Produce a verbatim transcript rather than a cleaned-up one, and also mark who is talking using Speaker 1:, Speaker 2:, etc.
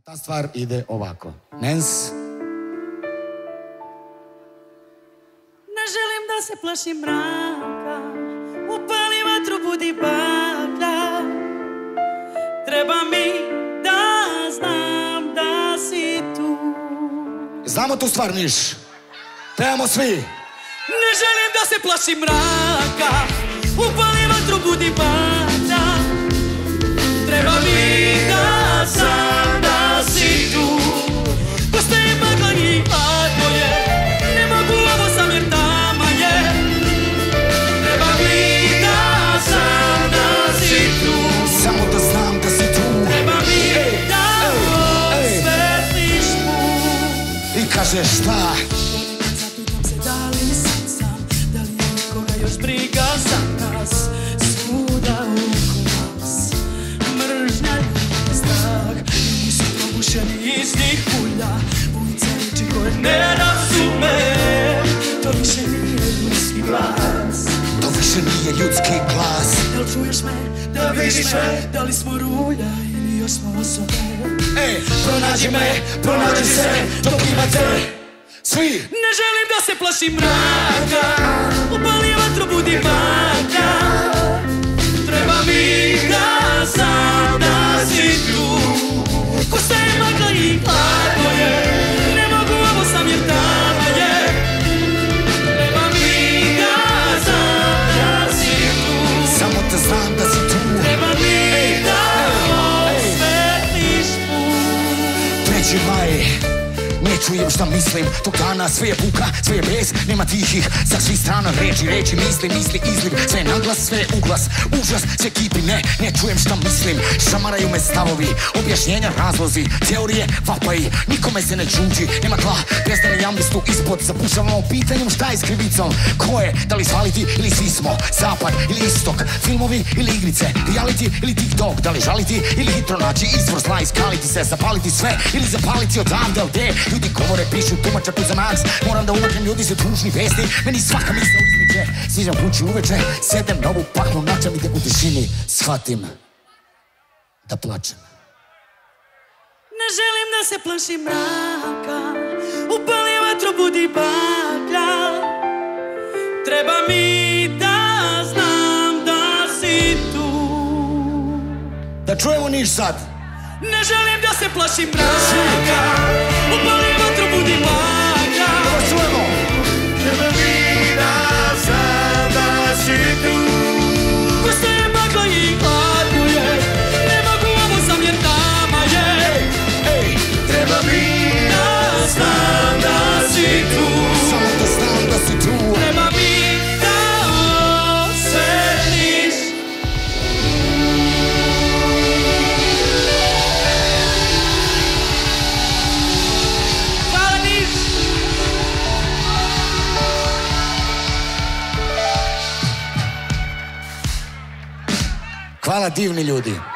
Speaker 1: Ta stvar ide ovako. Nens.
Speaker 2: Ne želim da se plašim mraka, upali vatru, budi baklja. Treba mi da znam da si tu.
Speaker 1: Znamo tu stvar, Niš. Trebamo svi.
Speaker 2: Ne želim da se plašim mraka, upali vatru, budi baklja. Treba mi da znam da si tu. Postoji magla i hladno je, ne mogu ovo sam jer tama je. Treba mi da znam da si tu.
Speaker 1: Samo da znam da si tu.
Speaker 2: Treba mi da osvetliš put.
Speaker 1: I kažeš šta?
Speaker 2: Zapitam se da li sam sam, da li nikoga još briga za nas. Svuda oko nas mržnja i strah, nisu probušeni iz njih ulja, ulice reči koje ne razume. To više nije ljudski glas.
Speaker 1: To više nije ljudski glas.
Speaker 2: Da li čuješ me, da vidiš me, da li smo rulja ili još smo osobe.
Speaker 1: Ej, pronađi me, pronađi se, dok imate svi.
Speaker 2: Ne želim da se plašim mraka, upali vatru, budi baklja. Treba mi da znam da si tu. Ko šta je magla i hladno je, ne mogu ovo sam jer tamo je. Treba mi da znam da si tu.
Speaker 1: Samo da znam da si tu.
Speaker 2: Treba mi da osvetliš put.
Speaker 1: Treći maj. Ne čujem šta mislim, tog dana sve je buka, sve je bez, nema tihih, sa svih strana reči, reči, misli, misli, izliv, sve je naglas, sve je uglas, užas, sve kipi, ne, ne čujem šta mislim, šamaraju me stavovi, objašnjenja, razlozi, teorije, vapaji, nikome se ne čuđi, nema tla, prestane jamlistu ispod, zapušavamo pitanjem šta je s krivicom, ko je, da li svaliti ili svi smo, zapad ili istok, filmovi ili igrice, reality ili TikTok, da li žaliti ili hitro naći izvor zla, iskaliti se, zapaliti sve ili zapaliti odavde, ovde, ljudi govore, pišu, tumače tu za maks. Moram da umaknem, ljudi su tužni vesti. Meni svaka misla izmiče. Sviđam kući uveče, sedem na ovu paklu načam i tek u tišini shvatim da plačem.
Speaker 2: Ne želim da se plašim mraka, upali vatru, budi baklja. Treba mi da znam da si tu.
Speaker 1: Da čujemo Niš sad.
Speaker 2: Ne želim da se plašim mraka, upali vatru, budi baklja.
Speaker 1: Da čujemo.
Speaker 2: Treba mi da znam da si tu. Ko šta je magla i hladno je, ne mogu ovo sam jer tama je.
Speaker 1: Ej,
Speaker 2: Treba mi da znam da si tu.
Speaker 1: samo da znam da si tu.
Speaker 2: Treba mi da osvetliš. Hvala Niš.
Speaker 1: Hvala divni ljudi.